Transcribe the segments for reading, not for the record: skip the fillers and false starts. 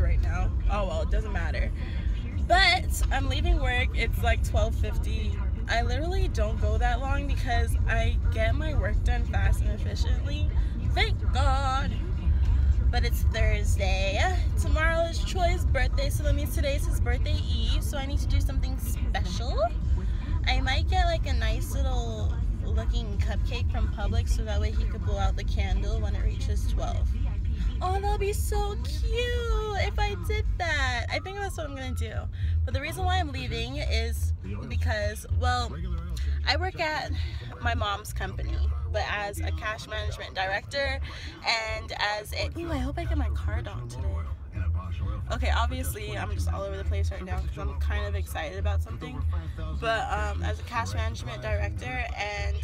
right now. Oh well, it doesn't matter. But I'm leaving work. It's like 12:50. I literally don't go that long because I get my work done fast and efficiently. Thank God. But it's Thursday. Tomorrow is Troy's birthday, so that means today's his birthday eve, so I need to do something special. I might get like a nice little looking cupcake from Publix so that way he could blow out the candle when it reaches 12. Oh, that'll be so cute if I did that. I think that's what I'm gonna do. But the reason why I'm leaving is because, well, I work at my mom's company, but as a cash management director and as a, ooh, I hope I get my car docked today. Okay, obviously I'm just all over the place right now because I'm kind of excited about something, but as a cash management director and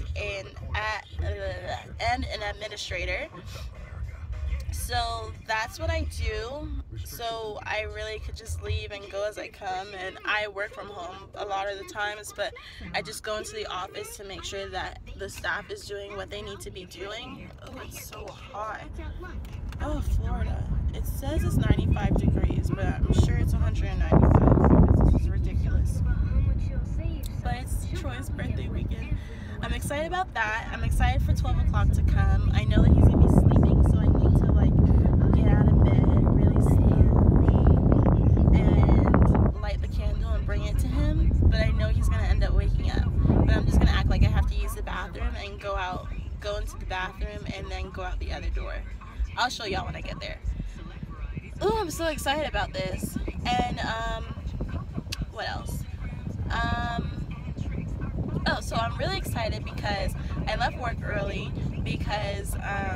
an administrator, so that's what I do. So I really could just leave and go as I come, and I work from home a lot of the times, but I just go into the office to make sure that the staff is doing what they need to be doing. Oh, it's so hot. Oh, Florida. It says it's 95 degrees, but I'm sure it's 195 because this is ridiculous. But it's Troy's birthday weekend. I'm excited about that. I'm excited for 12 o'clock to come. I know that he's going to be sleeping, so I need to like get out of bed really slowly and light the candle and bring it to him. But I know he's going to end up waking up. But I'm just going to act like I have to use the bathroom and go into the bathroom and then go out the other door. I'll show y'all when I get there. Ooh, I'm so excited about this. And what else? Oh, so I'm really excited because I left work early because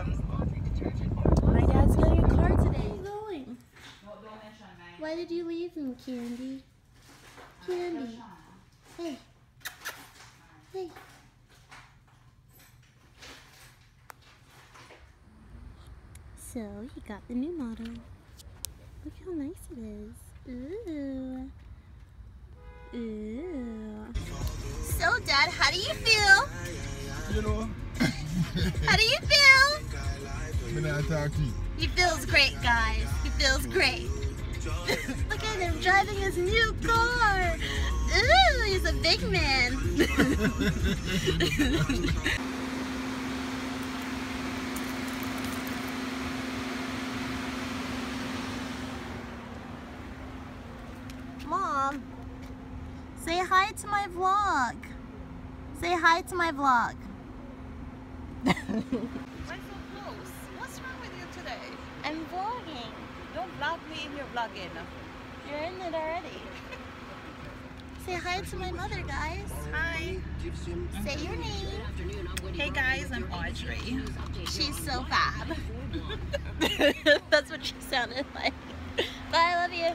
my dad's getting a car today. Where are you going? Why did you leave me, Candy? Candy. Hey. Hey. So, he got the new model. Look how nice it is. Ooh. Ooh. So, Dad, how do you feel? You know. How do you feel? I'm gonna talk to you. He feels great, guys. He feels great. Look at him driving his new car. Ooh, he's a big man. Mom, say hi to my vlog. Say hi to my vlog. Why so close? What's wrong with you today? I'm vlogging. Don't vlog me in your vlogging. You're in it already. Say hi to my mother, guys. Hi. Say your name. Hey guys, I'm Audrey. She's so fab. That's what she sounded like. Bye, I love you.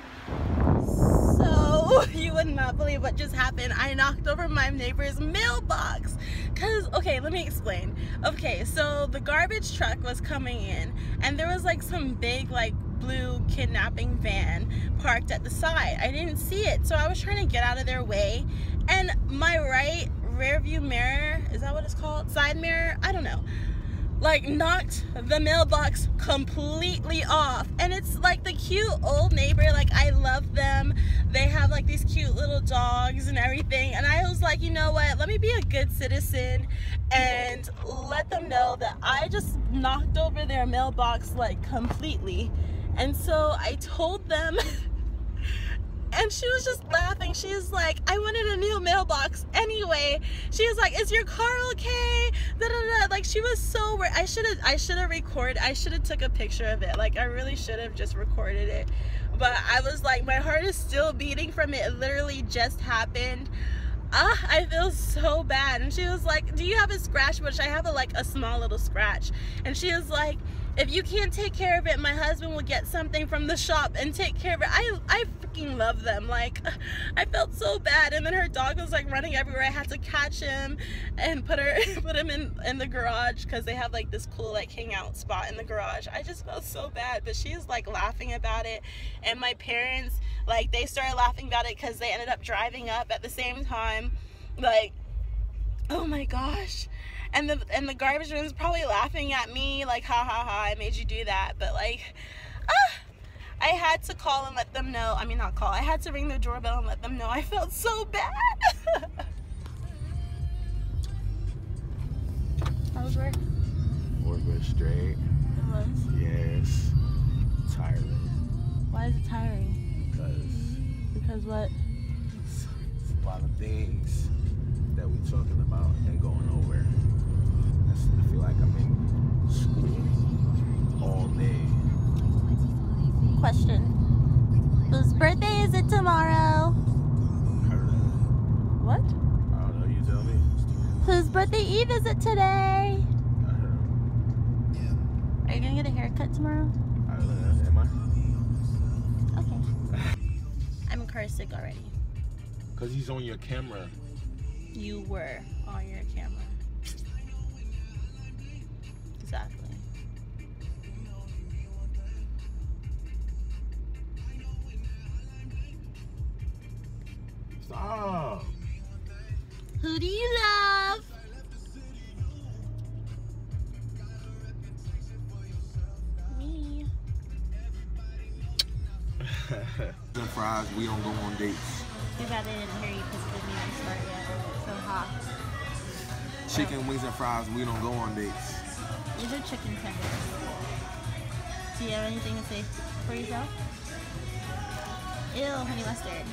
So, you would not believe what just happened. I knocked over my neighbor's mailbox. Cause, okay, let me explain. Okay, so the garbage truck was coming in and there was like some big like blue kidnapping van parked at the side. I didn't see it, so I was trying to get out of their way, and my right rear view mirror, is that what it's called? Side mirror? I don't know. Like knocked the mailbox completely off. And it's like the cute old neighbor, like I love them. They have like these cute little dogs and everything. And I was like, you know what? Let me be a good citizen and let them know that I just knocked over their mailbox like completely. And so I told them and she was just laughing. She was like, I wanted a new mailbox anyway. She was like, is your car okay? Da, da, da. Like she was so weird. I should have recorded. I should have took a picture of it. Like I really should have just recorded it. But I was like, my heart is still beating from it. It literally just happened. I feel so bad. And she was like, do you have a scratch? Which I have a small little scratch. And she was like, if you can't take care of it, my husband will get something from the shop and take care of it. I freaking love them. Like, I felt so bad. And then her dog was like running everywhere. I had to catch him and put him in the garage because they have like this cool like hangout spot in the garage. I just felt so bad. But she's like laughing about it. And my parents, like, they started laughing about it because they ended up driving up at the same time. Like, oh my gosh. And the garbage man is probably laughing at me like, ha ha ha, I made you do that. But like, I had to call and let them know. I mean, not call. I had to ring the doorbell and let them know. I felt so bad. How was work? Work was straight. It was? Yes. Tiring. Why is it tiring? Because what? It's a lot of things that we're talking about and going over. I feel like I'm in school all day. Question. Whose birthday is it tomorrow? What? I don't know, you tell me. Whose birthday eve is it today? I heard. Are you gonna get a haircut tomorrow? I don't know, am I? Okay. I'm car sick already. Cause he's on your camera. You were on your camera. Exactly. Stop. Who do you love? Me. And fries, we don't go on dates. Too bad they didn't hear you because it didn't even start yet. So hot. Chicken wings and fries, we don't go on dates. These are chicken tenders. Do you have anything to say for yourself? Ew, honey mustard.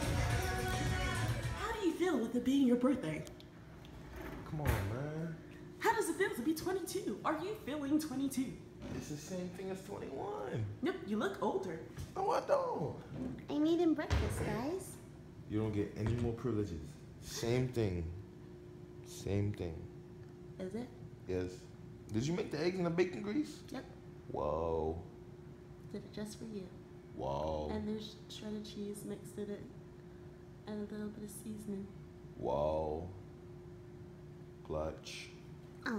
How do you feel with it being your birthday? Come on, man. How does it feel to be 22? Are you feeling 22? It's the same thing as 21. Nope, you look older. No, I don't. I'm eating breakfast, guys. You don't get any more privileges. Same thing. Same thing. Is it? Yes. Did you make the eggs in the bacon grease? Yep. Whoa. Did it just for you. Whoa. And there's shredded cheese mixed in it. And a little bit of seasoning. Whoa. Clutch. Oh.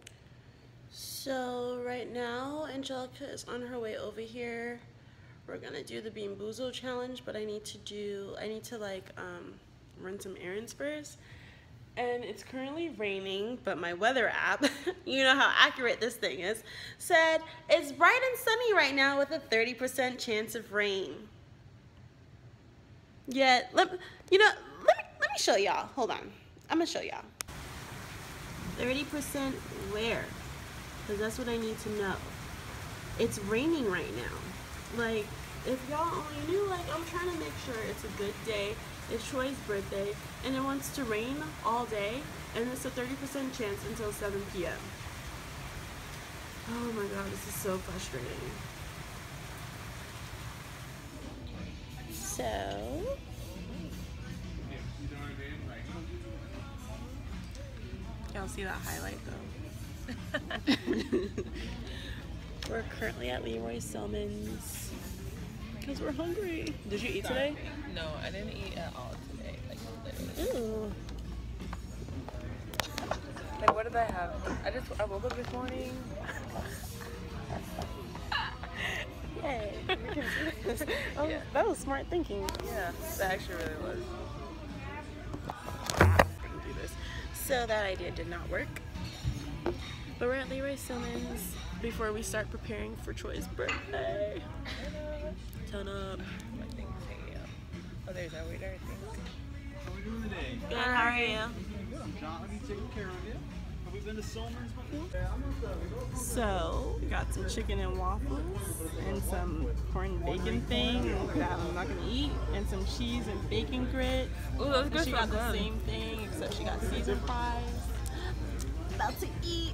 So right now, Angelica is on her way over here. We're gonna do the Bean Boozled challenge, but I need to like run some errands first. And it's currently raining, but my weather app, you know how accurate this thing is, said it's bright and sunny right now with a 30% chance of rain. Yet, let me show y'all. Hold on, I'm gonna show y'all. 30% where? Because that's what I need to know. It's raining right now. Like, if y'all only knew, like, I'm trying to make sure it's a good day. It's Troy's birthday, and it wants to rain all day, and it's a 30% chance until 7 p.m. Oh my god, this is so frustrating. So, y'all see that highlight though? We're currently at Leroy Selman's because we're hungry. Did you eat today? No, I didn't eat at all today. Like, literally. Ooh. Like, what did I have? I woke up this morning. Yay, we can do this. Oh, Yeah. that was smart thinking. Yeah, that actually really was. Gonna do this. So that idea did not work. But we're at Leroy Selman's before we start preparing for Troy's birthday. Turn up. My thing's hanging out. Oh, there's our waiter, I think. How are we doing today? Good, how are you? Good, I'm John. I'll be taking care of you. Have we been to Solman's before? So, we got some chicken and waffles and some corn bacon thing that I'm not gonna eat, and some cheese and bacon grits. Ooh, those And good she got the same thing, except she got Caesar fries. About to eat.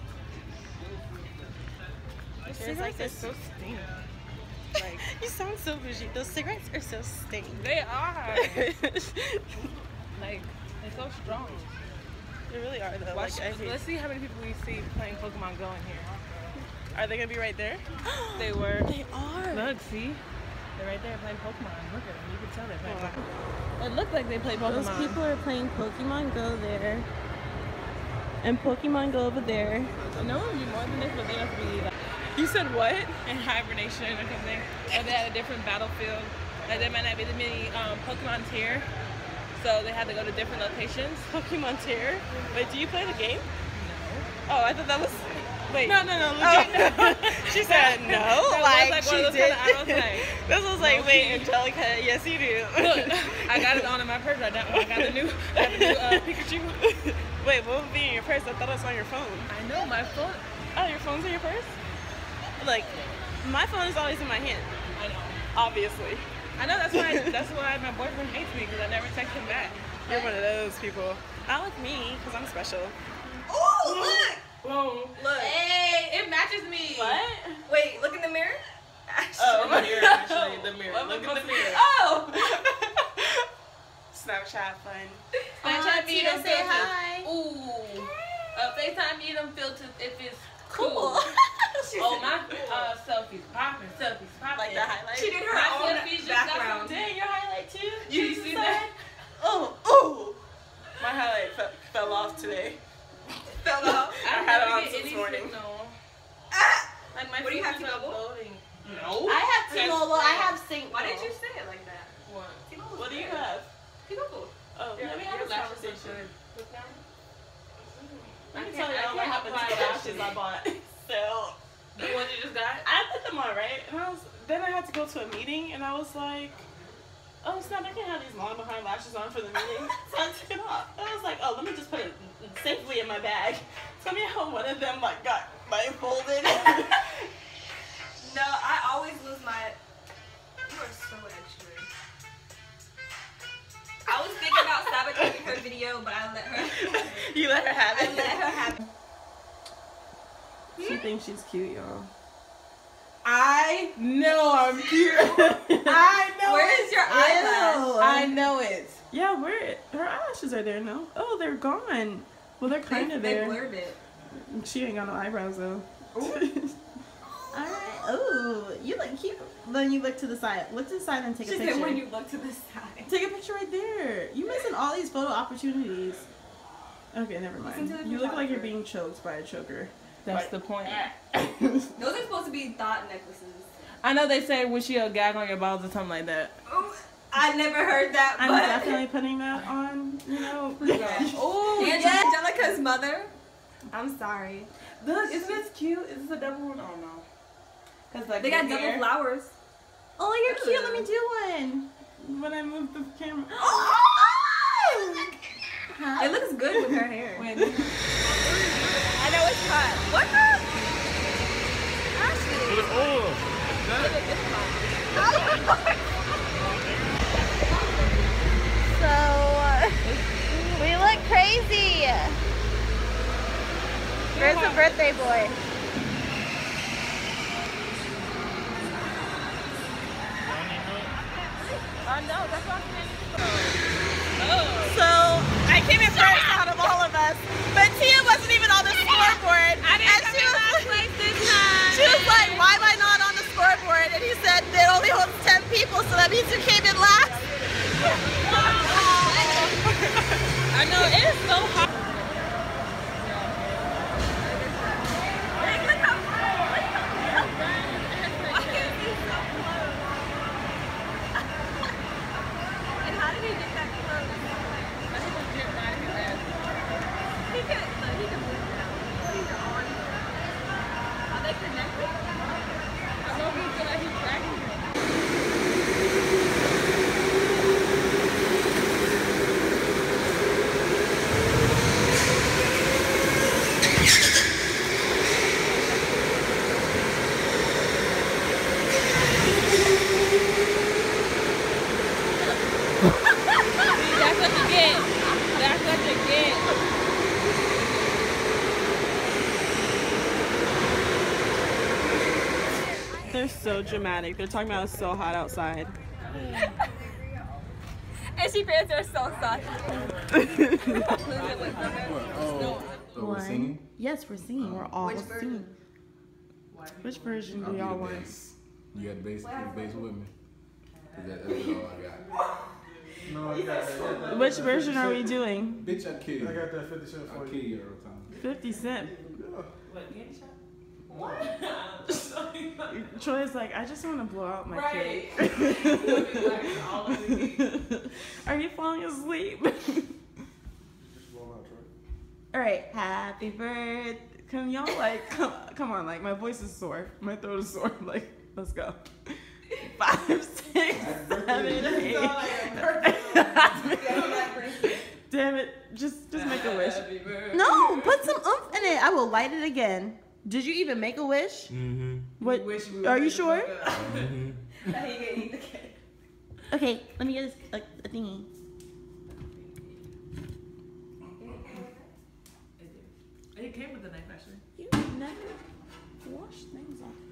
It's like they're so stinky. Like, You sound so bougie. Those cigarettes are so stinky. they are. Like, they're so strong. They really are though. Watch, Like, let's see how many people we see playing Pokemon Go in here. are they gonna be right there? They were. They are. Look, see? They're right there playing Pokemon. Look at them. You can tell they're playing Pokemon. It looked like they played Pokemon. Those people are playing Pokemon Go there, and Pokemon Go over there. No one would be more than this, but they have to be like You said what? in hibernation or something. Or they had a different battlefield. Like there might not be that many Pokemons here. So they had to go to different locations. Pokemon Terror? Wait, do you play the game? No. Oh, I thought that was. Wait. No, legit. Oh. She said no. That Like was she one of those did. kind of, I was like, This was like, wait, Angelica, yes you do. look, I got it on in my purse right now. I got the new Pikachu. Wait, what would be in your purse? I thought it was on your phone. I know my phone. Oh, your phone's in your purse? Like, my phone is always in my hand. I know. Obviously. I know that's why my boyfriend hates me because I never text him back. You're one of those people. Not like me, because I'm special. Oh, look! Whoa. Look. Hey, it matches me. What? Wait, look in the mirror. Oh, The mirror, actually, the mirror. What Look was at the mirror. Oh! Snapchat fun. Snapchat me Tina, them say filters. hi. Ooh. FaceTime me them filters if it's Cool. cool. Oh, my selfies popping. Like the highlight? She did her My own selfies just got background. Dang, your highlight too? You see that? Oh. My highlight fell off today. Fell off. I had it on since morning. Like my What do you have features to are go? loading. No. I have T-Mobile. I have Sync. Why did you say it like that? What? What do you have? T-Mobile. Oh, let me have Your this lashes look conversation. good. Look down. Let me I tell can't- y'all I what can't happened to apply the lashes lashes. I bought. So, The one you just got? I put them on, right? And then I had to go to a meeting, and I was like, oh snap, I can't have these long behind lashes on for the meeting. So I took it off. And I was like, oh, let me just put it safely in my bag. Tell me how one of them like got folded. No, I always lose my. You are so extra. I was thinking about sabotaging her video, but I let her. You let her have I it. let her have it. She thinks she's cute, y'all. I know I'm cute. I know Where is your eyelash? I know it. Yeah, her eyelashes are there now. Oh, they're gone. Well, they're kind of They there. blurred it. She ain't got no eyebrows though. Alright. Ooh, you look cute. Then you look to the side. Look to the side and take She a said picture. when you look to the side. Take a picture right there. You missing all these photo opportunities. Okay, never Listen to mind. the You look like you're photographer. being choked by a choker. That's the point. Those are supposed to be thought necklaces. I know they say wish you a gag on your balls or something like that. Oh, I never heard that, I'm but definitely putting that on, you know. Oh, Angelica's mother. I'm sorry. Look, isn't this cute? Is this a double one? Oh no. Cause like They got the double hair- flowers. Oh, you're cute. Let me do one. When I move the camera. Huh? It looks good with her hair. When- I know it's hot. What the? Ashley. Look at this one. So, we look crazy. Where's the birthday boy? So I came in first out of all of us, but Tia wasn't even on the scoreboard. She was like, "Why am I not on the scoreboard?" And he said, "It only holds 10 people, so that means you came in last." I know it is so hot. And how did he get that close? He can move now. He's on. Are they connected? I know he feel like he's dragging me. That's what you get. That's what you get. They're so dramatic. They're talking about it's so hot outside. And she fans are so soft. Oh, so we're singing? Yes, we're singing. We're all Which version? singing. Which version I'll do be y'all the want? bass. You got the bass with me? 'Cause that's all I got. No, I got that. Which version are we doing? Bitch, I kill you. I got that 50 cent I for kill you. you every time. 50 Cent. Troy's like, I just want to blow out my cake. Are you falling asleep? Just blow out, Troy. All right. Happy birthday. Can y'all like come on? Like my voice is sore, my throat is sore. Like let's go. 5, 6, 7, 8. Damn it! Just make a wish. No, put some oomph in it. I will light it again. Did you even make a wish? Mm-hmm. What? Are you sure? Mm-hmm. Okay, let me get a thingy. It came with the knife actually. You never wash things off.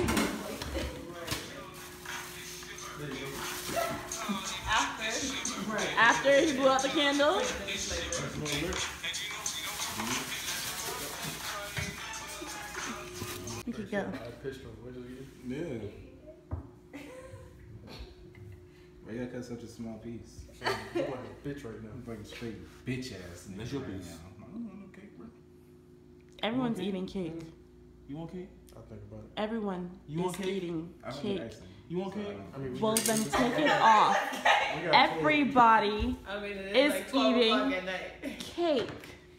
After he blew out the candle. Okay, go. Yeah. Why you gotta cut such a small piece? I'm like a bitch right now. I'm like a straight bitch ass nigga. That's your piece. Now. I don't want no cake, bro. Everyone's eating cake. You want cake? I'll think about it. Everyone You want is cake? eating I don't cake. actually. You want cake? I mean, Well, then take it off. Everybody I mean, it is like 12 eating o'clock at night. cake.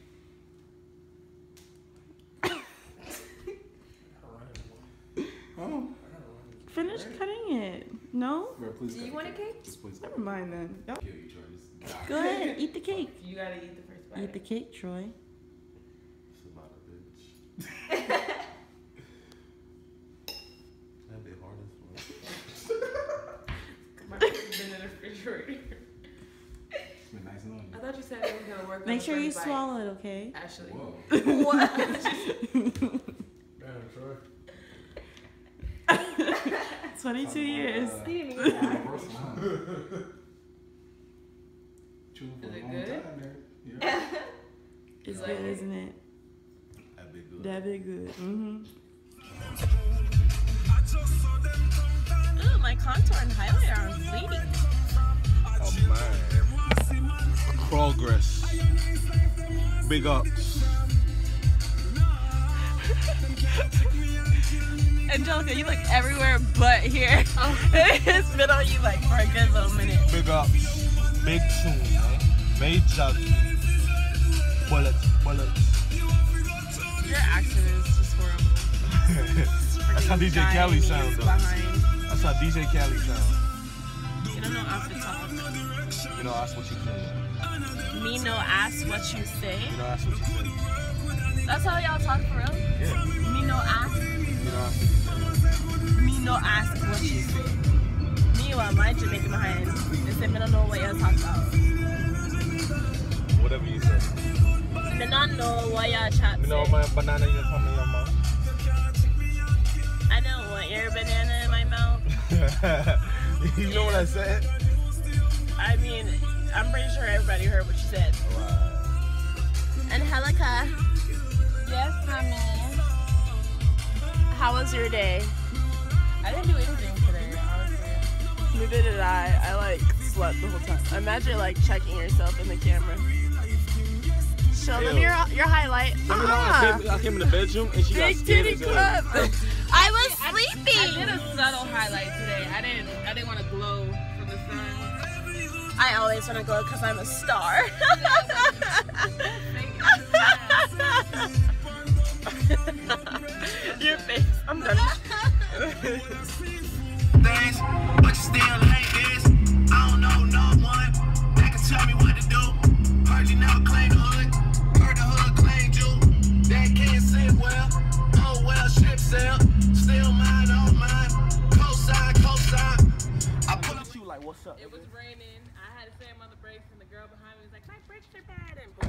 Oh. Finish cutting it. No? Bro, please. Do you want a cake? Just please. Never mind then. Yep. Kill you, Troy. Just Go ahead, eat the cake. You gotta eat the first bite. Eat the cake, Troy. It's a lot of bitch. That'd be hard as fuck. My food's been in the refrigerator. It's been nice knowing I you. thought you said it was gonna work. Make on sure the you first bite. swallow it, okay? Actually. Whoa. What? Damn, Troy. 22 years. Chewing for Is a it long good? time there. Yeah. It's good, isn't it? That'd be good. That be good. Mm-hmm. Ooh, my contour and highlight are on fleek. Oh man. Progress. Big ups. Angelica, you look everywhere but here. It's been on you like for a good little minute. Big ups. Big tune, man. Major. Bullets. Your accent is just horrible. That's how DJ Khaled sounds, though. Behind. That's how DJ Khaled sounds. You don't know off the top. You know, that's what you say. Me no ask what you say. You know, that's what you say. That's how y'all talk for real? Yeah. Me no ask. You know, that's what you say. Me no ask what you say. Meanwhile, my Jamaican behind. They say me don't know what y'all talk about. Whatever you say. Me don't know what y'all chat You know, say. my banana you come in your mouth. I don't want your banana in my mouth. You know what I said? I mean, I'm pretty sure everybody heard what you said. Angelica. Yes, mommy. How was your day? I didn't do anything today, honestly. Neither did I. I like slept the whole time. Imagine like checking yourself in the camera. Show them your highlight. I came in the bedroom and she got Big scared titty as club. hell. I was I sleeping. did a subtle highlight today. I didn't want to glow from the sun. I always want to go because I'm a star. Your face. I'm done. Things, but you still like this. I don't know no one that can tell me what to do. Heard you never claim the hood. Heard the hood claimed you. That can't sit well. Oh well, ship sell. Still mine, oh mine. Cosign. I put up. Like, what's up? It was raining. I had to slam on the brakes, and the girl behind me was like, "My brakes are bad," and boom.